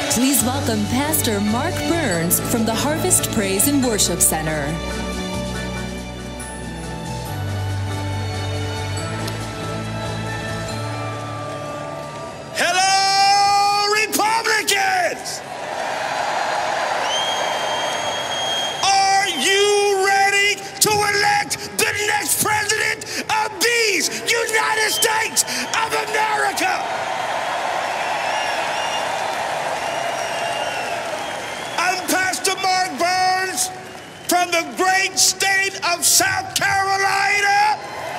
Please welcome Pastor Mark Burns from the Harvest Praise and Worship Center. Hello, Republicans! Are you ready to elect the next president of these United States of America? I'm Pastor Mark Burns from the great state of South Carolina.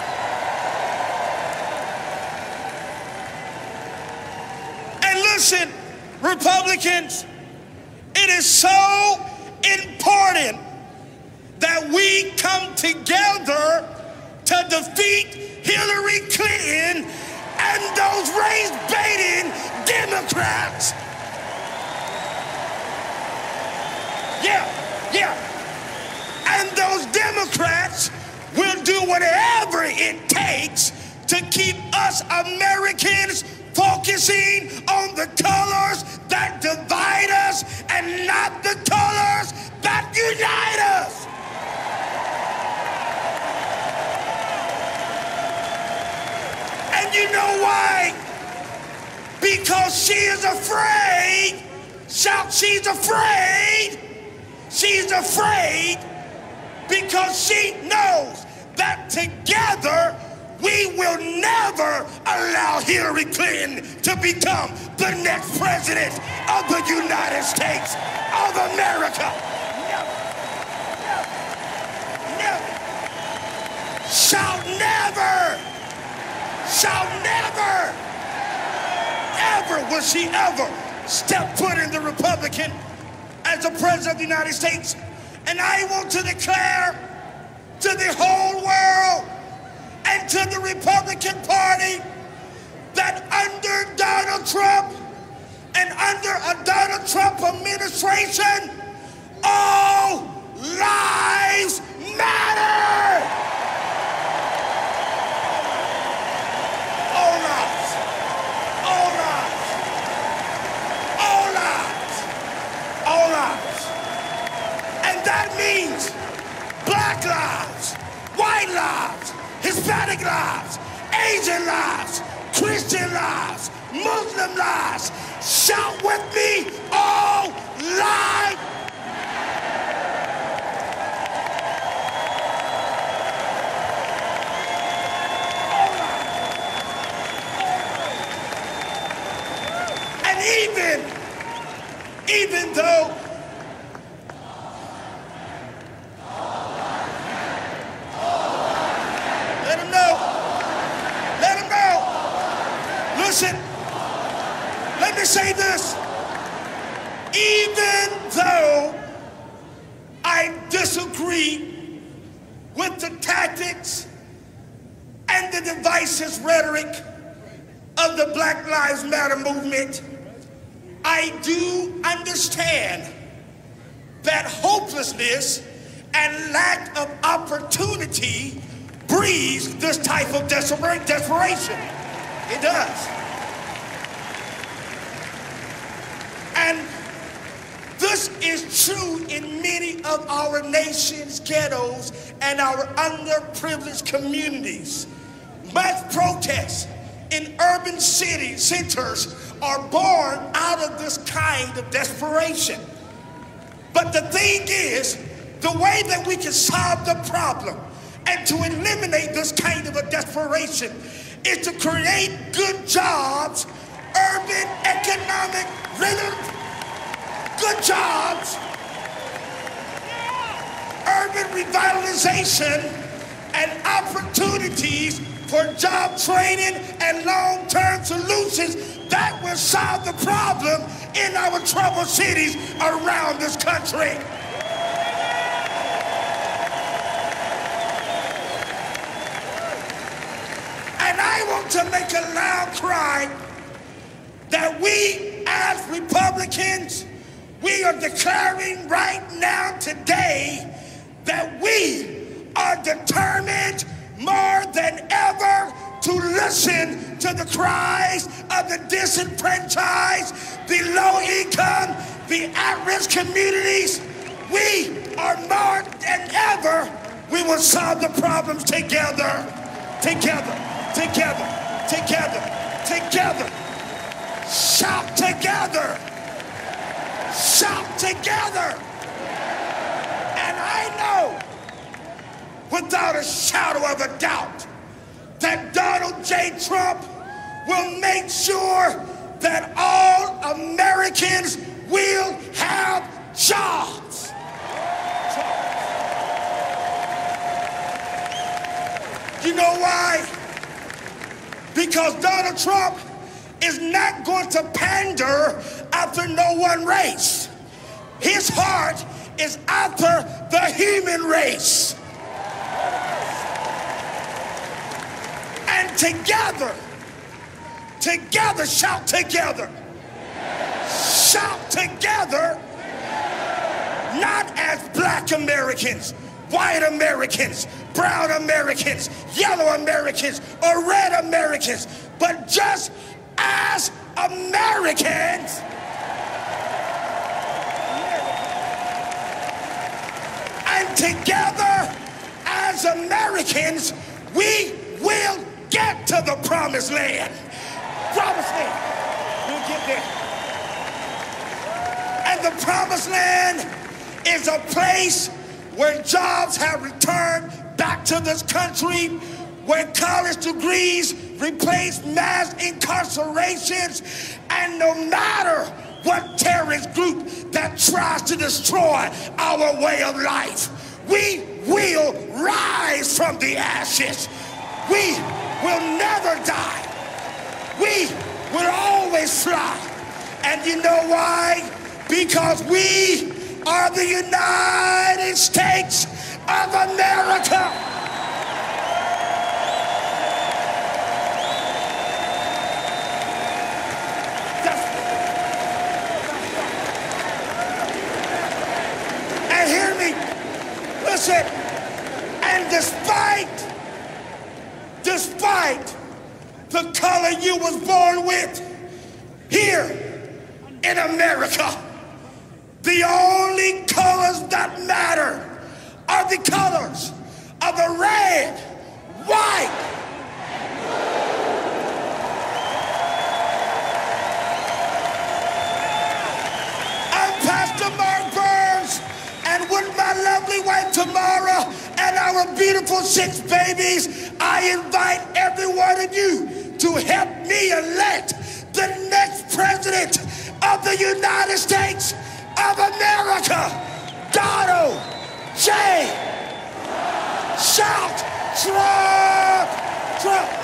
And listen, Republicans, it is so important that we come together to defeat Hillary Clinton and those race-baiting Democrats. Yeah. And those Democrats will do whatever it takes to keep us Americans focusing on the colors that divide us and not the colors that unite us. And you know why? Because she is afraid. Shout, she's afraid. She's afraid because she knows that together we will never allow Hillary Clinton to become the next president of the United States of America. Never. Shall never. Shall never. Ever will she ever step foot in the Republican as the president of the United States. And I want to declare to the whole world and to the Republican Party that under Donald Trump and under a Donald Trump administration, all lives matter. All lives. All lives. All lives. All lives. And that means black lives, white lives, Hispanic lives, Asian lives, Christian lives, Muslim lives. Shout with me, all lives. And even though listen, let me say this. Even though I disagree with the tactics and the divisive rhetoric of the Black Lives Matter movement, I do understand that hopelessness and lack of opportunity breeds this type of desperation. It does. And this is true in many of our nation's ghettos and our underprivileged communities. Mass protests in urban centers are born out of this kind of desperation. But the thing is, the way that we can solve the problem and to eliminate this kind of a desperation is to create good jobs, urban economic rhythm, good jobs, urban revitalization, and opportunities for job training and long-term solutions that will solve the problem in our troubled cities around this country. And I want to make a loud cry that we as Republicans, we are declaring right now today that we are determined more than ever to listen to the cries of the disenfranchised, the low income, the at-risk communities. We are more than ever, we will solve the problems together. Together, together, together, together. Shout together. Shout together. And I know, without a shadow of a doubt, that Donald J. Trump will make sure that all Americans will have jobs. You know why? Because Donald Trump is not going to pander after no one race. His heart is after the human race. And together, shout together. Shout together, not as black Americans, white Americans, brown Americans, yellow Americans, or red Americans, but just as Americans. And together as Americans, we will get to the promised land. Promised land. We'll get there. And the promised land is a place where jobs have returned back to this country, where college degrees replace mass incarcerations, and no matter what terrorist group that tries to destroy our way of life, we will rise from the ashes. We will never die. We will always fly. And you know why? Because we are the United States of America. And hear me, listen, and despite the color you was born with, here in America, the only colors that matter are the colors of the red, white, I'm Pastor Mark Burns, and with my lovely wife Tamara and our beautiful 6 babies, I invite every one of you to help me elect the next president of the United States of America, Donald J. Shout Trump! Trump!